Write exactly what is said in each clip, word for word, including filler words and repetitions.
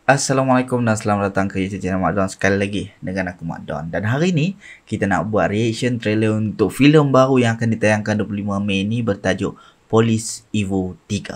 Assalamualaikum dan selamat datang ke YouTube channel Mak Don sekali lagi dengan aku Mak Don. Dan hari ni kita nak buat reaction trailer untuk filem baru yang akan ditayangkan dua puluh lima Mei ni bertajuk Police Evo tiga.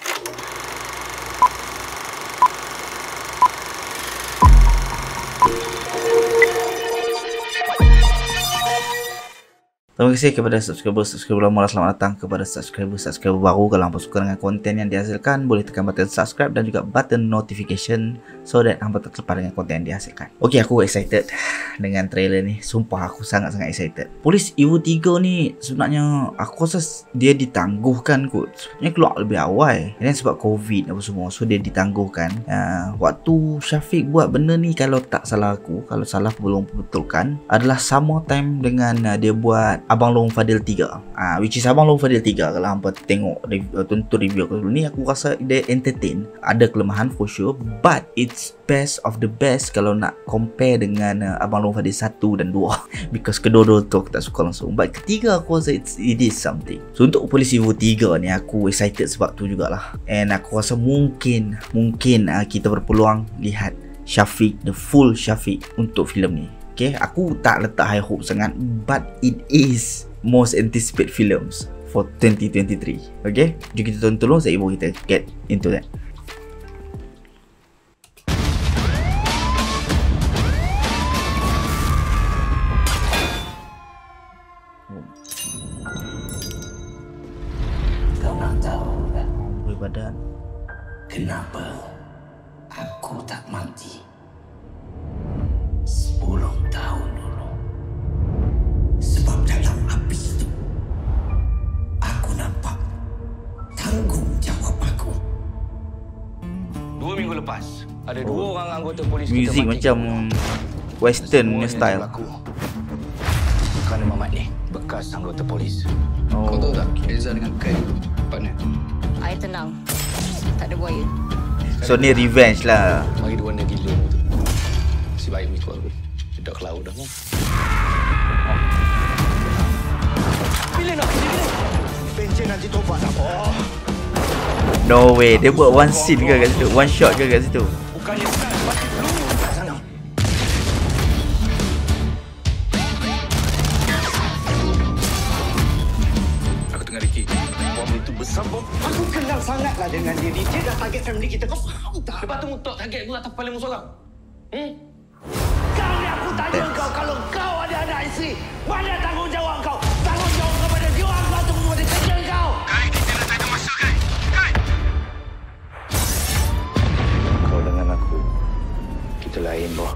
Terima kasih kepada subscriber-subscriber lama. Selamat datang kepada subscriber-subscriber baru. Kalau hampa suka dengan konten yang dihasilkan, boleh tekan button subscribe dan juga button notification so that hampa tak terlepas dengan konten yang dihasilkan. Okey, aku excited dengan trailer ni. Sumpah aku sangat-sangat excited. Police Evo tiga ni sebenarnya aku rasa dia ditangguhkan kot. Sebenarnya keluar lebih awal. Ini sebab COVID apa semua, so dia ditangguhkan. Uh, waktu Syafiq buat benda ni, kalau tak salah aku, kalau salah belum betulkan, adalah sama time dengan uh, dia buat Abang Long Fadil tiga, ah, which is Abang Long Fadil tiga. Kalau hampa tengok review, tonton review aku dulu ni, aku rasa dia entertain. Ada kelemahan for sure, but it's best of the best kalau nak compare dengan uh, Abang Long Fadil satu dan dua. Because kedua-dua tu aku tak suka langsung, but ketiga aku rasa it's, it is something. So untuk Police Evo tiga ni aku excited sebab tu jugalah. And aku rasa mungkin Mungkin uh, kita berpeluang lihat Syafiq, the full Syafiq untuk filem ni. Okay, aku tak letak high hope sangat, but it is most anticipated films for twenty twenty-three. Okay, jom kita tonton dulu, saya ibu kita get into that. Kau nak tahu tak? Berbadan. Kenapa aku tak mati? Sepuluh tahun dulu. Sebab dalam api itu aku nampak tanggungjawab aku. Dua minggu lepas, ada dua Oh. orang anggota polis Music kita mati. macam western punya Semuanya style. berlaku kerana Mamat ni bekas anggota polis. Oh, Kau tahu tak, Reza dengan Kai dulu partner. Air tenang. Tak ada buaya. so ni revenge lah. Mari dua warna gila tu. Si baik ni keluar. Dia dah ke laut dah kan. Bila nak pergi ni? Pencen nanti tobat tak apa. No way, dia buat one scene ke kat situ, one shot ke kat situ. Bukannya bukan pasti peluru kat sana. Aku tengah Ricky. Bom itu besar bom. Aku kenal sangatlah dengan dia. Dia dah target family kita. Kau faham tak? Lepas tu mutak target aku atas kepala musuh orang. Hmm? Kali aku tanya kau, kalau kau ada anak isteri, mana tanggungjawab kau? Tanggungjawab kepada dia orang kau atau kepada kerja kau? Kai, kita dah tak ada masa Kai. Kai. Kau dengan aku, kita lain, boh.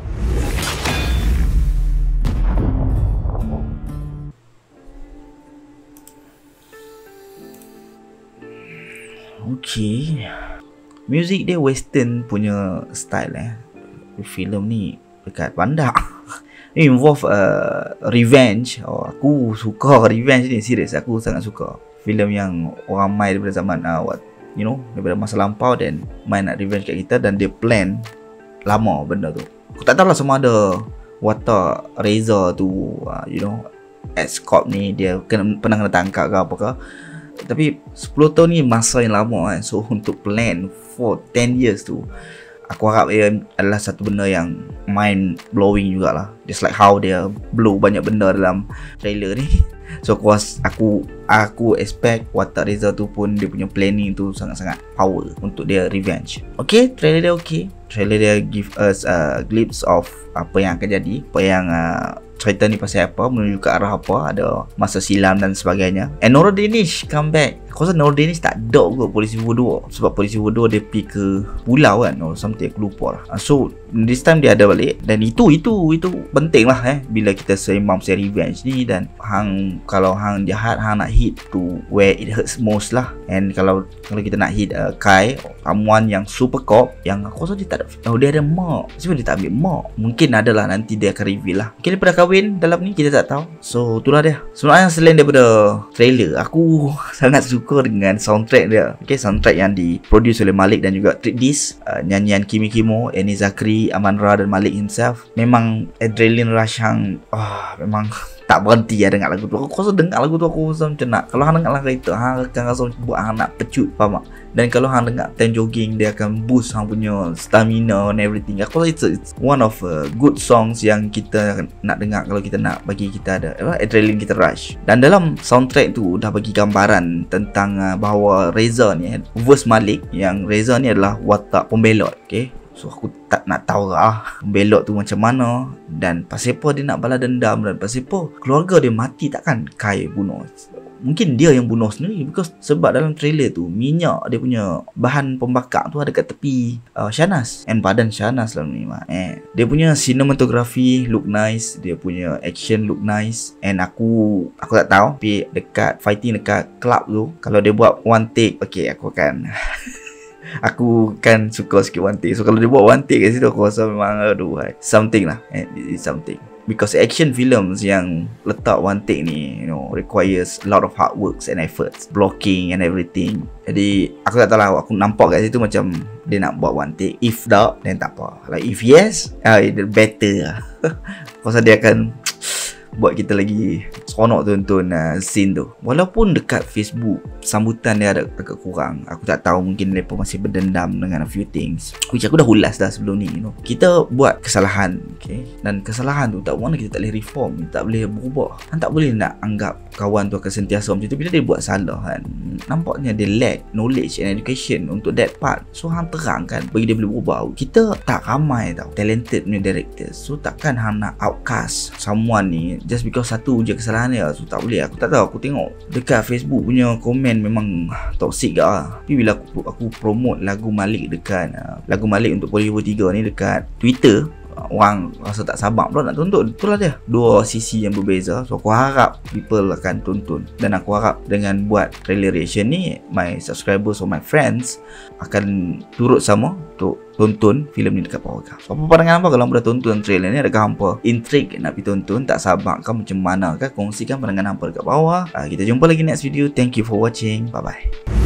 Okay, music dia western punya style eh. Filem ni dekat bandar. Involve uh, revenge. Oh, aku suka revenge ni, serius. Aku sangat suka filem yang orang main daripada zaman uh, what, you know, daripada masa lampau dan main nak revenge kat kita, dan dia plan lama benda tu. Aku tak tahu lah sama ada watak Reza tu uh, you know, ex-cop ni dia kena, pernah kena tangkap ke apa ke. Tapi sepuluh tahun ni masa yang lama kan. So untuk plan for ten years tu, aku harap ia adalah satu benda yang mind blowing jugalah. Just like how dia blow banyak benda dalam trailer ni. So aku aku aku expect watak Reza tu pun, dia punya planning tu sangat-sangat power untuk dia revenge. Okay, trailer dia okay. Trailer dia give us a glimpse of apa yang akan jadi, apa yang uh, cerita ni pasal apa, menuju ke arah apa, ada masa silam dan sebagainya. And Nora Danish come back. Aku rasa Nora Danish tak ada kot Police Evo dua, sebab Police Evo dua dia pergi ke pulau kan, or something, aku lupa lah. So this time dia ada balik, dan itu itu itu penting lah eh, bila kita seimbang pasal revenge ni. Dan hang, kalau hang jahat, hang nak hit to where it hurts most lah. And kalau kalau kita nak hit uh, Kai, someone yang super cop, yang aku rasa dia tak ada, oh dia ada mak, sebab dia tak ambil mak. Mungkin ada lah, nanti dia akan reveal lah. Mungkin dia pernah kahwin dalam ni, kita tak tahu. So itulah dia. Sebenarnya selain daripada trailer, aku sangat suka dengan soundtrack dia. Okay, soundtrack yang diproduce oleh Malik dan juga Trip Dis, uh, nyanyian Kimi Kimo, Eni Zakri, Aman Ra dan Malik himself. Memang adrenaline rush yang oh, memang tak berhenti ya dengar lagu tu. Aku rasa dengar lagu tu aku rasa macam nak. Kalau hang dengar lagu itu, hang akan rasa buat hang nak pecut, faham tak? Dan kalau hang dengar time jogging, dia akan boost hang punya stamina and everything. Aku rasa it's, it's one of uh, good songs yang kita nak dengar kalau kita nak bagi kita ada apa, adrenaline kita rush. Dan dalam soundtrack tu dah bagi gambaran tentang uh, bahawa Reza ni, verse Malik, yang Reza ni adalah watak pembelot, okay? So aku tak nak tahu lah belok tu macam mana, dan pasal apa dia nak balas dendam, dan pasal apa keluarga dia mati, takkan Kai bunuh. Mungkin dia yang bunuh sendiri, because sebab dalam trailer tu minyak dia punya bahan pembakar tu ada kat tepi uh, Shahnaz, and badan Shahnaz lah ni mak. Eh, dia punya cinematography look nice, dia punya action look nice, and aku aku tak tahu tapi dekat fighting dekat club tu kalau dia buat one take, okay aku akan aku kan suka sikit one take. So kalau dia buat one take kat situ, aku rasa memang aduh, something lah, eh, it's something. Because action films yang letak one take ni, you know, requires a lot of hard works and efforts, blocking and everything. Jadi aku tak tahu lah, aku nampak kat situ macam dia nak buat one take. If tak, then tak apa. Like if yes, ah, uh, better lah. Aku rasa dia akan buat kita lagi seronok tonton uh, scene tu. Walaupun dekat Facebook sambutan dia ada agak kurang, aku tak tahu, mungkin mereka masih berdendam dengan a few things, which aku dah ulas dah sebelum ni, you know. Kita buat kesalahan, okay? Dan kesalahan tu tak mana kita tak boleh reform, tak boleh berubah. Kan tak boleh nak anggap kawan tu akan sentiasa macam tu. Bila dia buat salah kan, nampaknya dia lack knowledge and education untuk that part. So hang terang kan bagi dia boleh berubah. Kita tak ramai tau talented punya directors, so takkan hang nak outcast someone ni just because satu je kesalahan dia. So tak boleh. Aku tak tahu, aku tengok dekat Facebook punya komen memang toxic gak lah. Tapi bila aku aku promote lagu Malik dekat uh, lagu Malik untuk Bollywood tiga ni dekat Twitter, orang rasa tak sabar pula nak tonton. Itulah dia, dua sisi yang berbeza. So aku harap people akan tonton, dan aku harap dengan buat trailer reaction ni, my subscribers or my friends akan turut sama untuk tonton filem ni dekat Powercraft. So, apa pandangan hampa kalau hampa dah tonton trailer ni? Adakah hampa intrigue nak pergi tonton? Tak sabar kan macam mana kan? Kongsikan pandangan hampa dekat bawah. uh, Kita jumpa lagi next video. Thank you for watching. Bye bye.